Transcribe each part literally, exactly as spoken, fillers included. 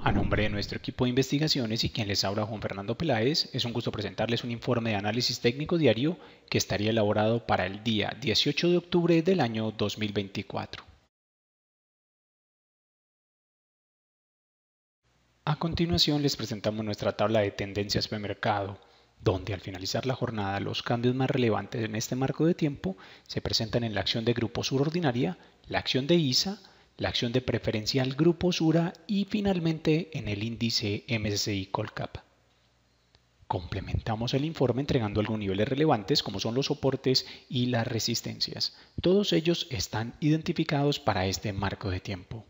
A nombre de nuestro equipo de investigaciones y quien les habla, Juan Fernando Peláez, es un gusto presentarles un informe de análisis técnico diario que estaría elaborado para el día dieciocho de octubre del año dos mil veinticuatro. A continuación les presentamos nuestra tabla de tendencias premercado, donde al finalizar la jornada los cambios más relevantes en este marco de tiempo se presentan en la acción de Grupo Sur ordinaria, la acción de I S A, la acción de preferencial Grupo Sura y finalmente en el índice M S C I Colcap. Complementamos el informe entregando algunos niveles relevantes como son los soportes y las resistencias. Todos ellos están identificados para este marco de tiempo.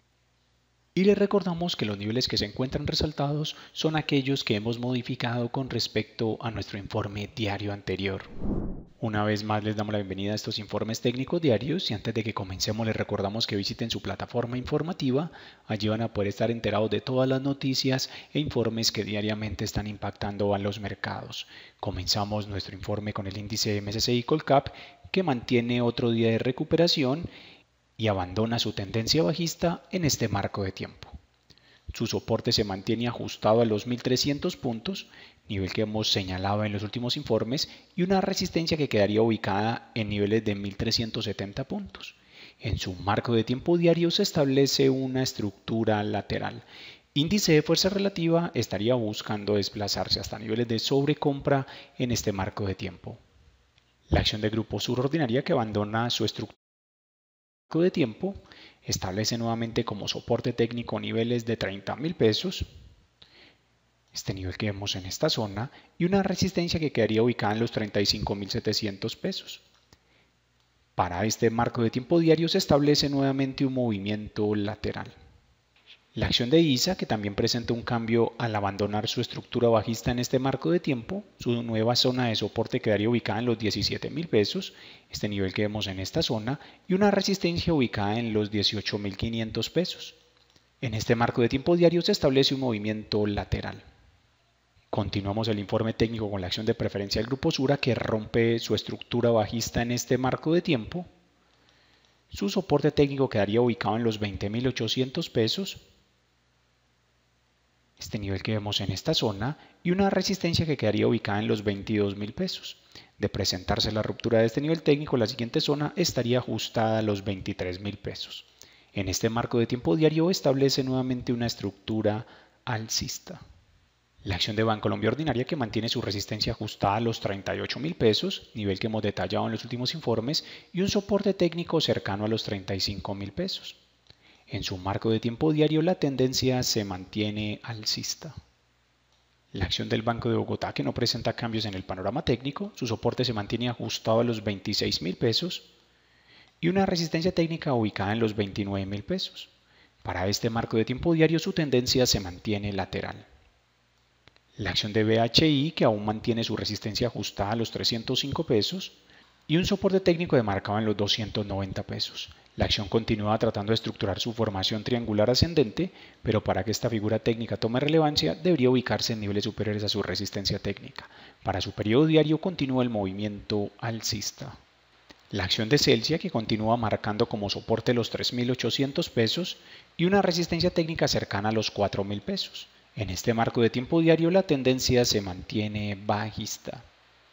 Y les recordamos que los niveles que se encuentran resaltados son aquellos que hemos modificado con respecto a nuestro informe diario anterior. Una vez más les damos la bienvenida a estos informes técnicos diarios y antes de que comencemos les recordamos que visiten su plataforma informativa. Allí van a poder estar enterados de todas las noticias e informes que diariamente están impactando a los mercados. Comenzamos nuestro informe con el índice M S C I Colcap que mantiene otro día de recuperación y abandona su tendencia bajista en este marco de tiempo. Su soporte se mantiene ajustado a los mil trescientos puntos, nivel que hemos señalado en los últimos informes, y una resistencia que quedaría ubicada en niveles de mil trescientos setenta puntos. En su marco de tiempo diario se establece una estructura lateral. Índice de fuerza relativa estaría buscando desplazarse hasta niveles de sobrecompra en este marco de tiempo. La acción de Grupo Sur ordinaria que abandona su estructura de tiempo establece nuevamente como soporte técnico niveles de treinta mil pesos, este nivel que vemos en esta zona, y una resistencia que quedaría ubicada en los treinta y cinco mil setecientos pesos. Para este marco de tiempo diario se establece nuevamente un movimiento lateral. La acción de I S A, que también presenta un cambio al abandonar su estructura bajista en este marco de tiempo, su nueva zona de soporte quedaría ubicada en los diecisiete mil pesos, este nivel que vemos en esta zona, y una resistencia ubicada en los dieciocho mil quinientos pesos. En este marco de tiempo diario se establece un movimiento lateral. Continuamos el informe técnico con la acción de preferencia del Grupo Sura que rompe su estructura bajista en este marco de tiempo. Su soporte técnico quedaría ubicado en los veinte mil ochocientos pesos. Este nivel que vemos en esta zona y una resistencia que quedaría ubicada en los veintidós mil pesos. De presentarse la ruptura de este nivel técnico, la siguiente zona estaría ajustada a los veintitrés mil pesos. En este marco de tiempo diario establece nuevamente una estructura alcista. La acción de Bancolombia ordinaria que mantiene su resistencia ajustada a los treinta y ocho mil pesos, nivel que hemos detallado en los últimos informes, y un soporte técnico cercano a los treinta y cinco mil pesos. En su marco de tiempo diario la tendencia se mantiene alcista. La acción del Banco de Bogotá que no presenta cambios en el panorama técnico, su soporte se mantiene ajustado a los veintiséis mil pesos y una resistencia técnica ubicada en los veintinueve mil pesos. Para este marco de tiempo diario su tendencia se mantiene lateral. La acción de B H I que aún mantiene su resistencia ajustada a los trescientos cinco pesos y un soporte técnico demarcado en los doscientos noventa pesos. La acción continúa tratando de estructurar su formación triangular ascendente, pero para que esta figura técnica tome relevancia debería ubicarse en niveles superiores a su resistencia técnica. Para su periodo diario continúa el movimiento alcista. La acción de Celsia que continúa marcando como soporte los tres mil ochocientos pesos y una resistencia técnica cercana a los cuatro mil pesos. En este marco de tiempo diario la tendencia se mantiene bajista.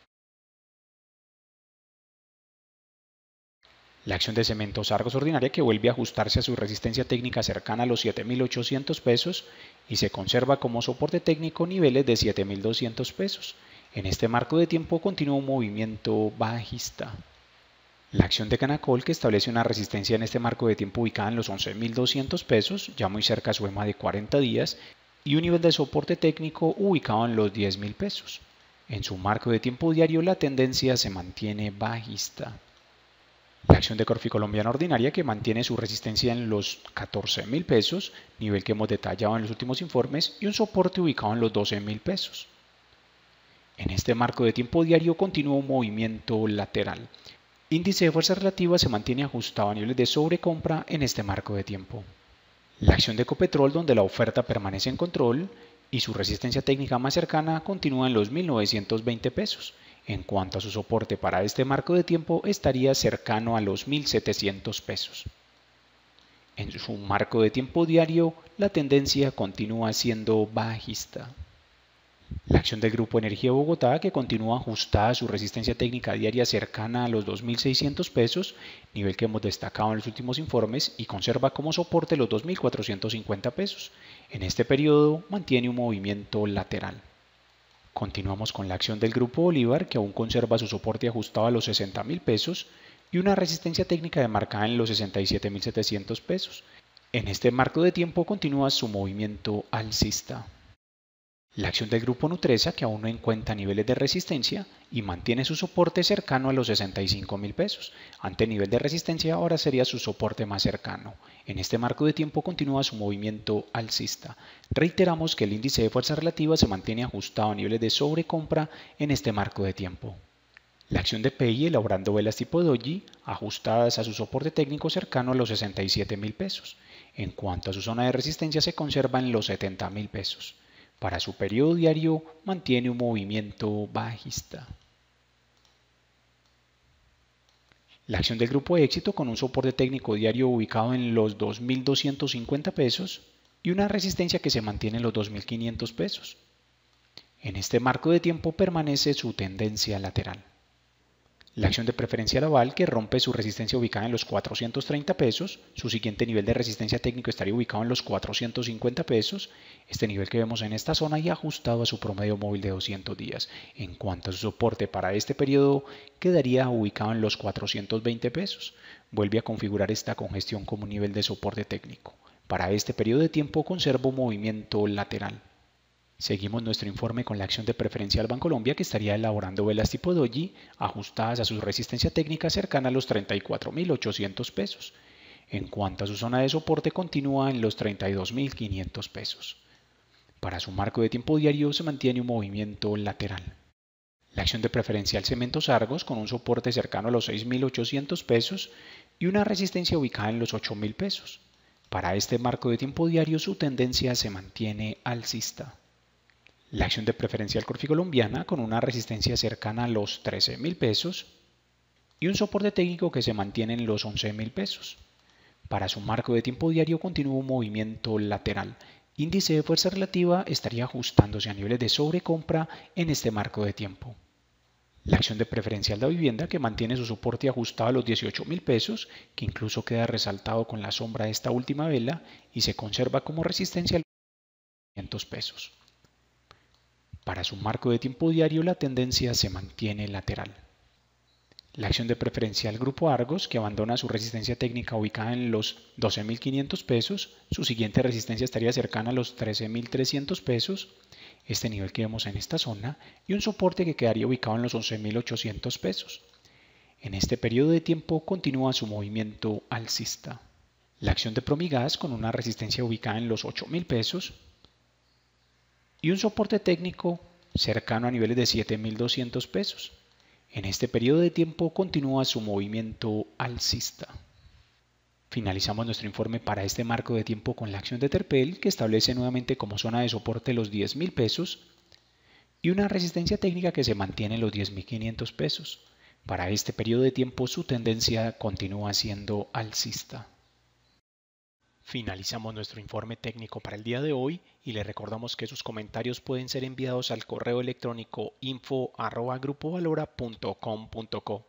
La acción de Cementos Argos ordinaria que vuelve a ajustarse a su resistencia técnica cercana a los siete mil ochocientos pesos y se conserva como soporte técnico niveles de siete mil doscientos pesos. En este marco de tiempo continúa un movimiento bajista. La acción de Canacol que establece una resistencia en este marco de tiempo ubicada en los once mil doscientos pesos, ya muy cerca a su E M A de cuarenta días, y un nivel de soporte técnico ubicado en los diez mil pesos. En su marco de tiempo diario la tendencia se mantiene bajista. La acción de Corfi Colombiana ordinaria que mantiene su resistencia en los catorce mil pesos, nivel que hemos detallado en los últimos informes, y un soporte ubicado en los doce mil pesos. En este marco de tiempo diario continúa un movimiento lateral. Índice de fuerza relativa se mantiene ajustado a niveles de sobrecompra en este marco de tiempo. La acción de Ecopetrol, donde la oferta permanece en control y su resistencia técnica más cercana continúa en los mil novecientos veinte pesos. En cuanto a su soporte para este marco de tiempo estaría cercano a los mil setecientos pesos. En su marco de tiempo diario, la tendencia continúa siendo bajista. La acción del Grupo Energía Bogotá, que continúa ajustada a su resistencia técnica diaria cercana a los dos mil seiscientos pesos, nivel que hemos destacado en los últimos informes, y conserva como soporte los dos mil cuatrocientos cincuenta pesos. En este periodo mantiene un movimiento lateral. Continuamos con la acción del Grupo Bolívar, que aún conserva su soporte ajustado a los sesenta mil pesos y una resistencia técnica demarcada en los sesenta y siete mil setecientos pesos. En este marco de tiempo continúa su movimiento alcista. La acción del Grupo Nutresa, que aún no encuentra niveles de resistencia y mantiene su soporte cercano a los sesenta y cinco mil pesos. Ante nivel de resistencia ahora sería su soporte más cercano. En este marco de tiempo continúa su movimiento alcista. Reiteramos que el índice de fuerza relativa se mantiene ajustado a niveles de sobrecompra en este marco de tiempo. La acción de P I elaborando velas tipo doji ajustadas a su soporte técnico cercano a los sesenta y siete mil pesos. En cuanto a su zona de resistencia se conserva en los setenta mil pesos. Para su periodo diario mantiene un movimiento bajista. La acción del Grupo Éxito con un soporte técnico diario ubicado en los dos mil doscientos cincuenta pesos y una resistencia que se mantiene en los dos mil quinientos pesos. En este marco de tiempo permanece su tendencia lateral. La acción de Preferencial Aval, que rompe su resistencia ubicada en los cuatrocientos treinta pesos, su siguiente nivel de resistencia técnico estaría ubicado en los cuatrocientos cincuenta pesos, este nivel que vemos en esta zona y ajustado a su promedio móvil de doscientos días. En cuanto a su soporte para este periodo, quedaría ubicado en los cuatrocientos veinte pesos. Vuelve a configurar esta congestión como un nivel de soporte técnico. Para este periodo de tiempo conserva un movimiento lateral. Seguimos nuestro informe con la acción de Preferencial Bancolombia, que estaría elaborando velas tipo doji ajustadas a su resistencia técnica cercana a los treinta y cuatro mil ochocientos pesos. En cuanto a su zona de soporte continúa en los treinta y dos mil quinientos pesos. Para su marco de tiempo diario se mantiene un movimiento lateral. La acción de Preferencial Cementos Argos con un soporte cercano a los seis mil ochocientos pesos y una resistencia ubicada en los ocho mil pesos. Para este marco de tiempo diario su tendencia se mantiene alcista. La acción de Preferencial Colombiana con una resistencia cercana a los trece mil pesos y un soporte técnico que se mantiene en los once mil pesos. Para su marco de tiempo diario continúa un movimiento lateral. Índice de fuerza relativa estaría ajustándose a niveles de sobrecompra en este marco de tiempo. La acción de Preferencial de Vivienda, que mantiene su soporte ajustado a los dieciocho mil pesos, que incluso queda resaltado con la sombra de esta última vela y se conserva como resistencia a los quinientos pesos. Para su marco de tiempo diario la tendencia se mantiene lateral. La acción de Preferencial Grupo Argos, que abandona su resistencia técnica ubicada en los doce mil quinientos pesos, su siguiente resistencia estaría cercana a los trece mil trescientos pesos, este nivel que vemos en esta zona, y un soporte que quedaría ubicado en los once mil ochocientos pesos. En este periodo de tiempo continúa su movimiento alcista. La acción de Promigas con una resistencia ubicada en los ocho mil pesos, y un soporte técnico cercano a niveles de siete mil doscientos pesos. En este periodo de tiempo continúa su movimiento alcista. Finalizamos nuestro informe para este marco de tiempo con la acción de Terpel, que establece nuevamente como zona de soporte los diez mil pesos y una resistencia técnica que se mantiene en los diez mil quinientos pesos. Para este periodo de tiempo su tendencia continúa siendo alcista. Finalizamos nuestro informe técnico para el día de hoy y le recordamos que sus comentarios pueden ser enviados al correo electrónico info arroba grupo valora punto com punto co.